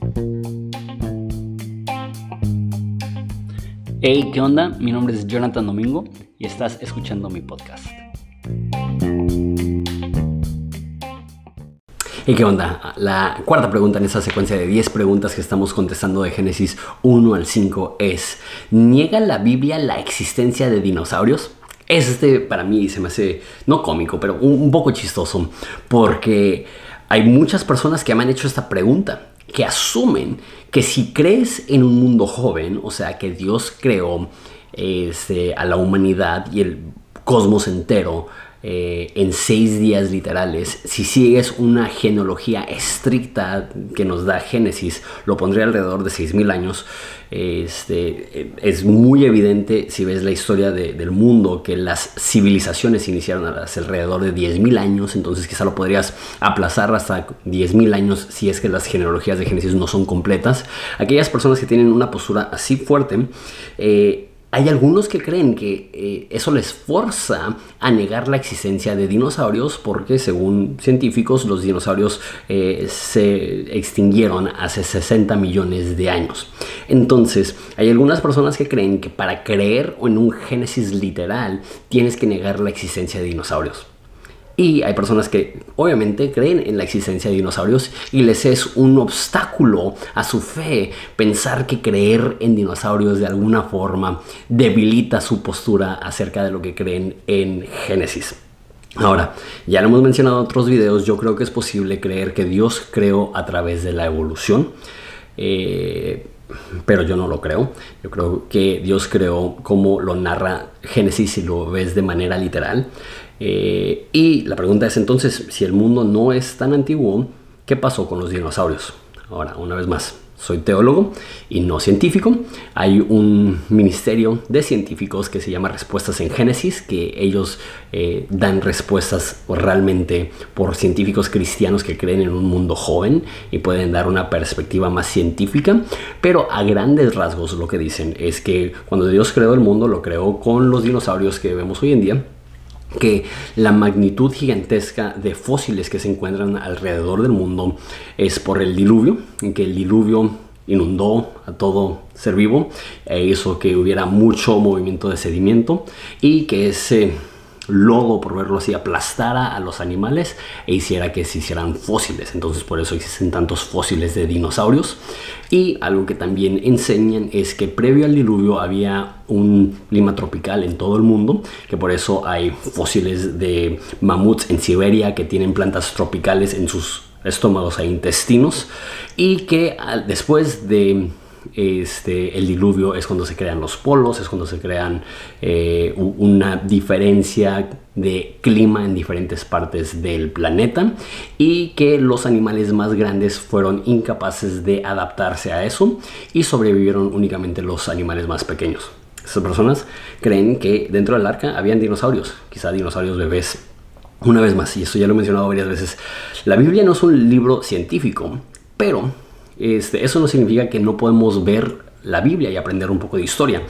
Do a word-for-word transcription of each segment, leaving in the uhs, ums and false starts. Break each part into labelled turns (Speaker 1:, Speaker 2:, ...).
Speaker 1: Hey, ¿qué onda? Mi nombre es Jonathan Domingo y estás escuchando mi podcast. ¿Y qué onda? La cuarta pregunta en esta secuencia de diez preguntas que estamos contestando de Génesis uno al cinco es: ¿niega la Biblia la existencia de dinosaurios? Este para mí se me hace, no cómico, pero un, un poco chistoso, porque hay muchas personas que me han hecho esta pregunta, que asumen que si crees en un mundo joven, o sea, que Dios creó este, a la humanidad y el cosmos entero eh, en seis días literales, si sigues una genealogía estricta que nos da Génesis, lo pondría alrededor de seis mil años. Este, es muy evidente si ves la historia de, del mundo que las civilizaciones iniciaron hace alrededor de diez mil años, entonces quizá lo podrías aplazar hasta diez mil años si es que las genealogías de Génesis no son completas. Aquellas personas que tienen una postura así fuerte, eh, hay algunos que creen que eh, eso les forza a negar la existencia de dinosaurios porque, según científicos, los dinosaurios eh, se extinguieron hace sesenta millones de años. Entonces, hay algunas personas que creen que para creer en un Génesis literal tienes que negar la existencia de dinosaurios. Y hay personas que obviamente creen en la existencia de dinosaurios y les es un obstáculo a su fe pensar que creer en dinosaurios de alguna forma debilita su postura acerca de lo que creen en Génesis. Ahora, ya lo hemos mencionado en otros videos, yo creo que es posible creer que Dios creó a través de la evolución. Eh... Pero yo no lo creo. Yo creo que Dios creó como lo narra Génesis si lo ves de manera literal. Eh, y la pregunta es entonces, si el mundo no es tan antiguo, ¿qué pasó con los dinosaurios? Ahora, una vez más, soy teólogo y no científico. Hay un ministerio de científicos que se llama Respuestas en Génesis, que ellos eh, dan respuestas realmente por científicos cristianos que creen en un mundo joven y pueden dar una perspectiva más científica. Pero a grandes rasgos lo que dicen es que cuando Dios creó el mundo, lo creó con los dinosaurios que vemos hoy en día, que la magnitud gigantesca de fósiles que se encuentran alrededor del mundo es por el diluvio, en que el diluvio inundó a todo ser vivo e hizo que hubiera mucho movimiento de sedimento y que ese lodo, por verlo así, aplastara a los animales e hiciera que se hicieran fósiles. Entonces por eso existen tantos fósiles de dinosaurios. Y algo que también enseñan es que previo al diluvio había un clima tropical en todo el mundo, que por eso hay fósiles de mamuts en Siberia que tienen plantas tropicales en sus estómagos e intestinos, y que después de Este, el diluvio es cuando se crean los polos, es cuando se crean eh, una diferencia de clima en diferentes partes del planeta, y que los animales más grandes fueron incapaces de adaptarse a eso y sobrevivieron únicamente los animales más pequeños. Estas personas creen que dentro del arca habían dinosaurios, quizá dinosaurios bebés. Una vez más, y esto ya lo he mencionado varias veces, la Biblia no es un libro científico, pero Este, eso no significa que no podemos ver la Biblia y aprender un poco de historia.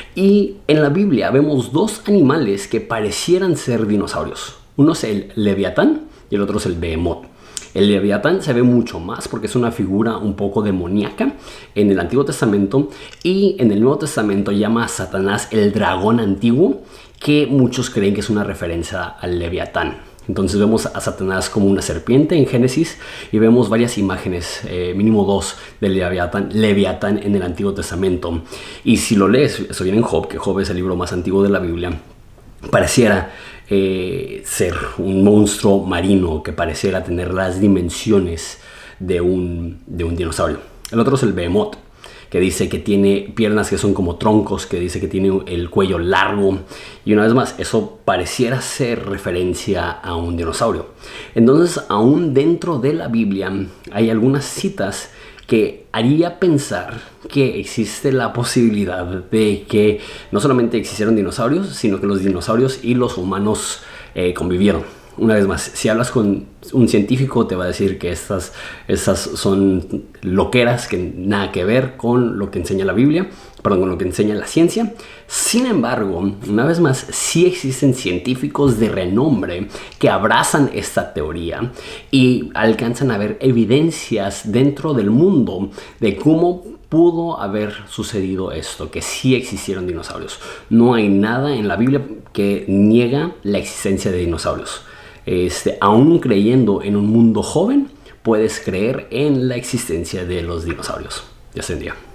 Speaker 1: Y en la Biblia vemos dos animales que parecieran ser dinosaurios. Uno es el Leviatán y el otro es el Behemoth. El Leviatán se ve mucho más porque es una figura un poco demoníaca en el Antiguo Testamento, y en el Nuevo Testamento llama a Satanás el dragón antiguo, que muchos creen que es una referencia al Leviatán. Entonces vemos a Satanás como una serpiente en Génesis y vemos varias imágenes, eh, mínimo dos, del Leviatán, Leviatán en el Antiguo Testamento. Y si lo lees, eso viene en Job, que Job es el libro más antiguo de la Biblia, pareciera eh, ser un monstruo marino que pareciera tener las dimensiones de un, de un dinosaurio. El otro es el Behemoth, que dice que tiene piernas que son como troncos, que dice que tiene el cuello largo. Y una vez más, eso pareciera ser referencia a un dinosaurio. Entonces, aún dentro de la Biblia hay algunas citas que haría pensar que existe la posibilidad de que no solamente existieron dinosaurios, sino que los dinosaurios y los humanos eh, convivieron. una vez más, si hablas con un científico te va a decir que estas, estas son loqueras que nada que ver con lo que enseña la Biblia, perdón, con lo que enseña la ciencia. Sin embargo, una vez más, sí existen científicos de renombre que abrazan esta teoría y alcanzan a ver evidencias dentro del mundo de cómo pudo haber sucedido esto, que sí existieron dinosaurios. No hay nada en la Biblia que niega la existencia de dinosaurios. Este, aún creyendo en un mundo joven, puedes creer en la existencia de los dinosaurios. Ya se entendía.